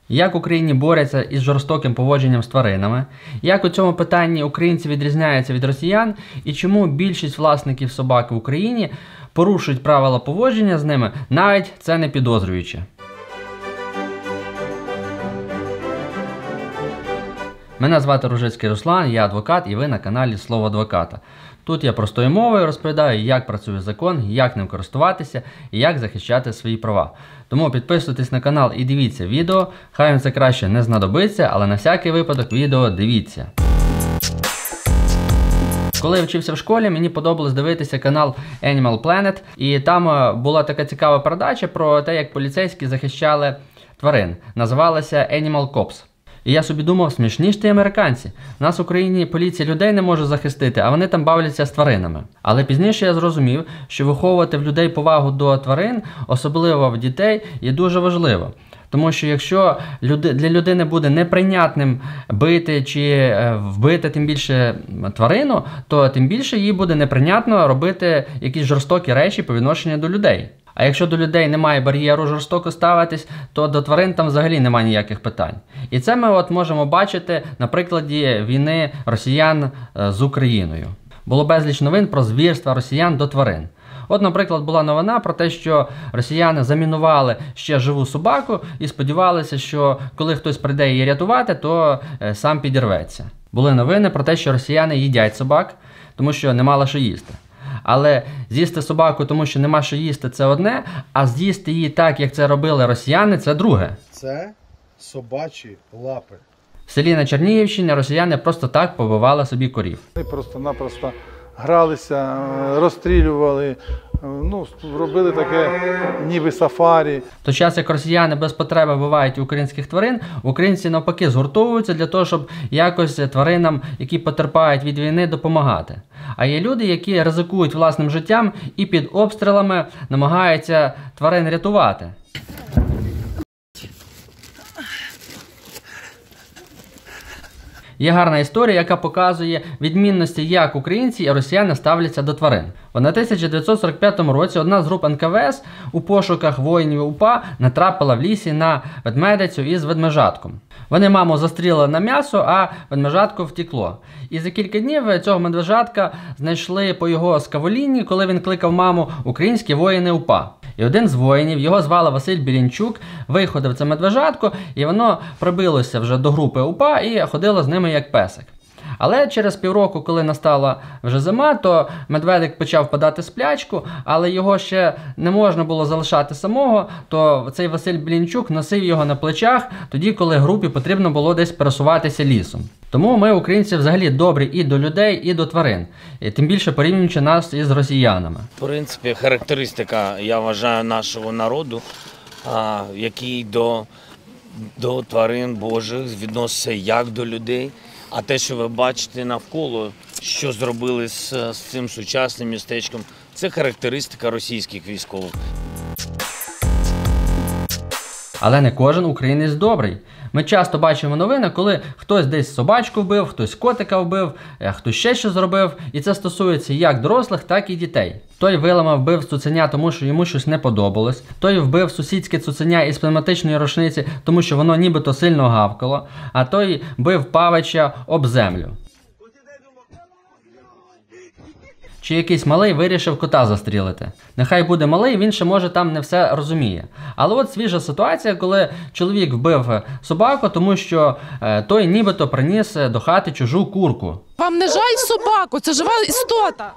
Як в Україні борються із жорстоким поводженням з тваринами, як у цьому питанні українці відрізняються від росіян і чому більшість власників собак в Україні порушують правила поводження з ними, навіть це не підозрюючи. Мене звати Ружицький Руслан, я адвокат і ви на каналі Слово Адвоката. Тут я простою мовою розповідаю, як працює закон, як ним користуватися і як захищати свої права. Тому підписуйтесь на канал і дивіться відео, хай вам це краще не знадобиться, але на всякий випадок відео дивіться. Коли я вчився в школі, мені подобалось дивитися канал Animal Planet, і там була така цікава передача про те, як поліцейські захищали тварин. Називалася Animal Cops. І я собі думав, смішні ж ті американці. У нас в Україні поліція людей не може захистити, а вони там бавляться з тваринами. Але пізніше я зрозумів, що виховувати в людей повагу до тварин, особливо в дітей, є дуже важливо. Тому що якщо для людини буде неприйнятним бити чи вбити тим більше тварину, то тим більше їй буде неприйнятно робити якісь жорстокі речі по відношенню до людей. А якщо до людей немає бар'єру жорстоко ставитись, то до тварин там взагалі немає ніяких питань. І це ми можемо бачити на прикладі війни росіян з Україною. Було безліч новин про звірства росіян до тварин. От, наприклад, була новина про те, що росіяни замінували ще живу собаку і сподівалися, що коли хтось прийде її рятувати, то сам підірветься. Були новини про те, що росіяни їдять собак, тому що не мали що їсти. Але з'їсти собаку, тому що нема що їсти, це одне, а з'їсти її так, як це робили росіяни, це друге. Це собачі лапи. В селі на Чернігівщині росіяни просто так побивали собі корів. Вони просто-напросто гралися, розстрілювали, робили таке ніби сафарі. В той час, як росіяни без потреби вбивають українських тварин, українці навпаки згуртовуються для того, щоб якось тваринам, які потерпають від війни, допомагати. А є люди, які ризикують власним життям і під обстрілами намагаються тварин рятувати. Є гарна історія, яка показує відмінності, як українці і росіяни ставляться до тварин. У 1945 році одна з груп НКВС у пошуках воїнів УПА натрапила в лісі на ведмедицю із ведмежатком. Вони маму застрілили на м'ясо, а ведмежатко втекло. І за кілька днів цього медвежатка знайшли по його скаволінні, коли він кликав маму, українські воїни УПА. І один з воїнів, його звали Василь Білінчук, виходив це медвежатко, і воно прибилося вже до групи УПА і ходило з ними як песик. Але через півроку, коли настала вже зима, то медведик почав впадати в сплячку, але його ще не можна було залишати самого, то цей Василь Білінчук носив його на плечах тоді, коли групі потрібно було десь пересуватися лісом. Тому ми, українці, взагалі добрі і до людей, і до тварин. І тим більше порівнюючи нас із росіянами. В принципі, характеристика, я вважаю, нашого народу, який до тварин Божих відноситься як до людей. А те, що ви бачите навколо, що зробили з цим сучасним містечком, це характеристика російських військових. Але не кожен українець добрий. Ми часто бачимо новини, коли хтось десь собачку вбив, хтось котика вбив, хтось ще щось зробив. І це стосується як дорослих, так і дітей. Той виламав, вбив цуценя, тому що йому щось не подобалось. Той вбив сусідське цуценя із пневматичної рушниці, тому що воно нібито сильно гавкало. А той бив павича об землю. Чи якийсь малий вирішив кота застрілити. Нехай буде малий, він ще може там не все розуміє. Але от свіжа ситуація, коли чоловік вбив собаку, тому що той нібито приніс до хати чужу курку. Вам не жаль собаку, це жива істота.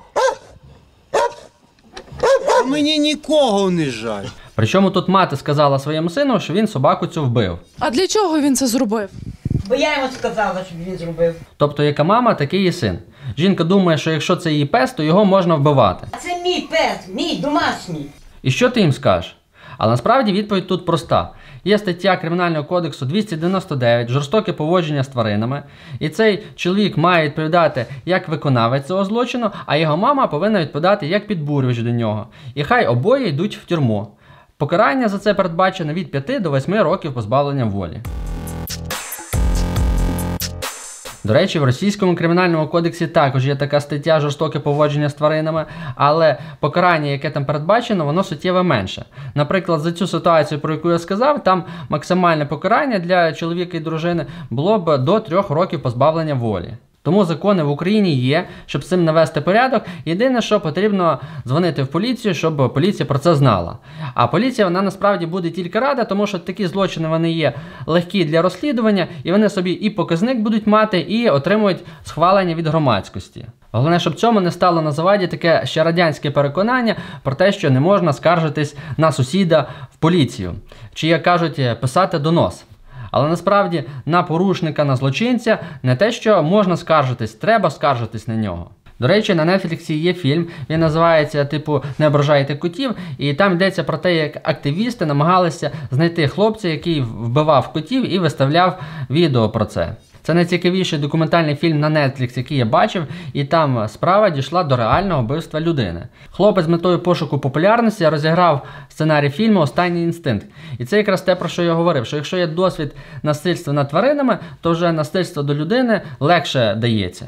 А мені нікого не жаль. Причому тут мати сказала своєму сину, що він собаку цю вбив. А для чого він це зробив? Бо я йому сказала, щоб він зробив. Тобто, яка мама, такий і син. Жінка думає, що якщо це її пес, то його можна вбивати. Це мій пес, мій домашній. І що ти їм скажеш? Але насправді відповідь тут проста. Є стаття Кримінального кодексу 299 «Жорстоке поводження з тваринами». І цей чоловік має відповідати як виконавець цього злочину, а його мама повинна відповідати як підбурювач до нього. І хай обоє йдуть в тюрму. Покарання за це передбачено від 5 до 8 років позбавлення волі. До речі, в російському кримінальному кодексі також є така стаття жорстоке поводження з тваринами, але покарання, яке там передбачено, воно суттєво менше. Наприклад, за цю ситуацію, про яку я сказав, там максимальне покарання для чоловіка і дружини було б до 3 років позбавлення волі. Тому закони в Україні є, щоб з цим навести порядок. Єдине, що потрібно дзвонити в поліцію, щоб поліція про це знала. А поліція, вона насправді буде тільки рада, тому що такі злочини, вони є легкі для розслідування, і вони собі і показник будуть мати, і отримують схвалення від громадськості. Головне, щоб цьому не стало на заваді таке ще радянське переконання про те, що не можна скаржитись на сусіда в поліцію. Чи, як кажуть, писати донос. Але насправді на порушника, на злочинця не те, що можна скаржитись, треба скаржитись на нього. До речі, на Netflix є фільм, він називається типу «Не ображайте котів», і там йдеться про те, як активісти намагалися знайти хлопця, який вбивав котів і виставляв відео про це. Це найцікавіший документальний фільм на Netflix, який я бачив, і там справа дійшла до реального вбивства людини. Хлопець з метою пошуку популярності розіграв сценарій фільму «Останній інстинкт». І це якраз те, про що я говорив, що якщо є досвід насильства над тваринами, то вже насильство до людини легше дається.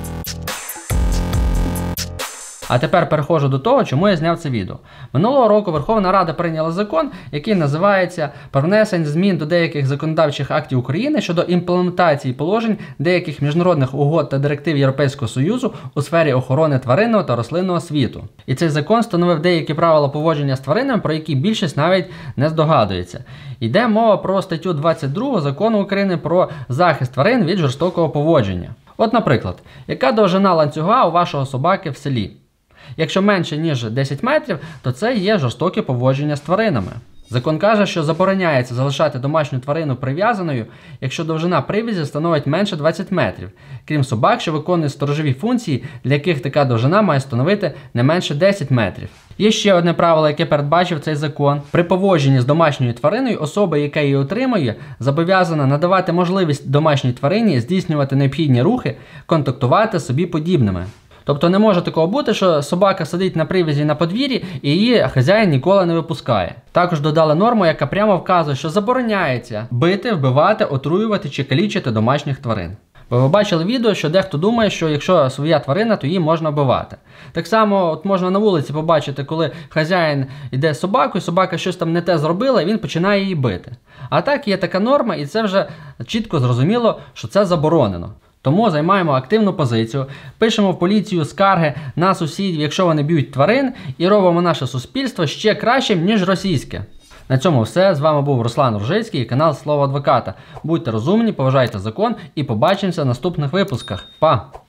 А тепер переходжу до того, чому я зняв це відео. Минулого року Верховна Рада прийняла закон, який називається «Про внесення змін до деяких законодавчих актів України щодо імплементації положень деяких міжнародних угод та директив Європейського Союзу у сфері охорони тваринного та рослинного світу». І цей закон встановив деякі правила поводження з тваринами, про які більшість навіть не здогадується. Йде мова про статтю 22 Закону України про захист тварин від жорстокого поводження. От, наприклад, яка довжина ланцюга у вашого собаки в селі? Якщо менше, ніж 10 метрів, то це є жорстоке поводження з тваринами. Закон каже, що забороняється залишати домашню тварину прив'язаною, якщо довжина прив'язі становить менше 20 метрів, крім собак, що виконують сторожові функції, для яких така довжина має становити не менше 10 метрів. Є ще одне правило, яке передбачив цей закон. При поводженні з домашньою твариною особа, яка її отримує, зобов'язана надавати можливість домашній тварині здійснювати необхідні рухи, контактувати з собі подібними. Тобто не може такого бути, що собака сидить на прив'язі на подвір'ї і її хазяїн ніколи не випускає. Також додали норму, яка прямо вказує, що забороняється бити, вбивати, отруювати чи калічити домашніх тварин. Бо ви бачили відео, що дехто думає, що якщо своя тварина, то її можна вбивати. Так само от можна на вулиці побачити, коли хазяїн йде з собакою, собака щось там не те зробила, і він починає її бити. А так є така норма, і це вже чітко зрозуміло, що це заборонено. Тому займаємо активну позицію, пишемо в поліцію скарги на сусідів, якщо вони б'ють тварин, і робимо наше суспільство ще кращим, ніж російське. На цьому все. З вами був Руслан Ружицький і канал Слово Адвоката. Будьте розумні, поважайте закон і побачимося в наступних випусках. Па!